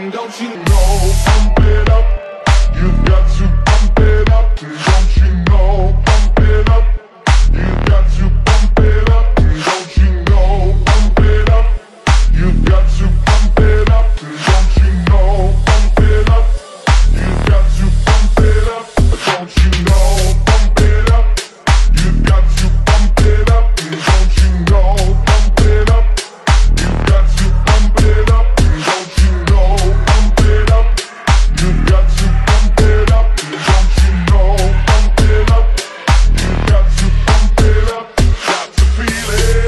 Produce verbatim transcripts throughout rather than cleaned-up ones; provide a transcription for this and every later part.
Don't you know, pump it up. You've got to pump it up. Don't you know, pump it up. You've got to pump it up. Don't you know, pump it up. You've got to pump it up. Don't you know, pump it up. You've got to pump it up. Don't you know, pump it up. You've got to pump it up. Don't you know, pump it up. You've got to pump it up. Don't you know, pump it up. You've got to pump it up. Don't you know, pump it up. You've got to pump it up. Got to feel it.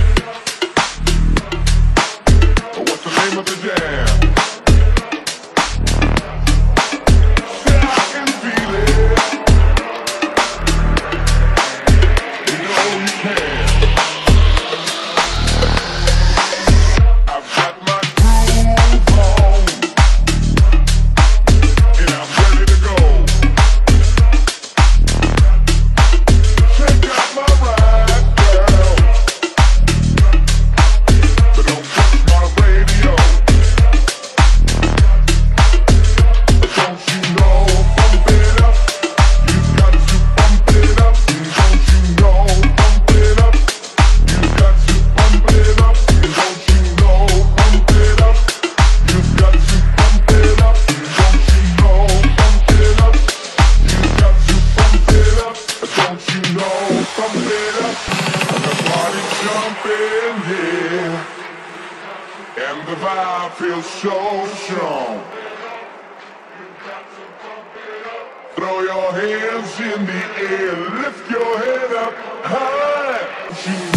What's the name of the jam? Say I can feel it. You know you can. I've got my groove on, and I'm ready to go. Check out my ride, girl, but don't touch my radio. Don't you know, pump it up. You've got to pump it up. Don't you know, pump it up. You've got to pump it up. Don't you know, pump it up. You've got to pump it up. Don't you know, pump it up. You've got to pump it up. Don't you know, pump it up. The party jumping here, and the vibe feels so strong. Throw your hands in the air, lift your head up high. You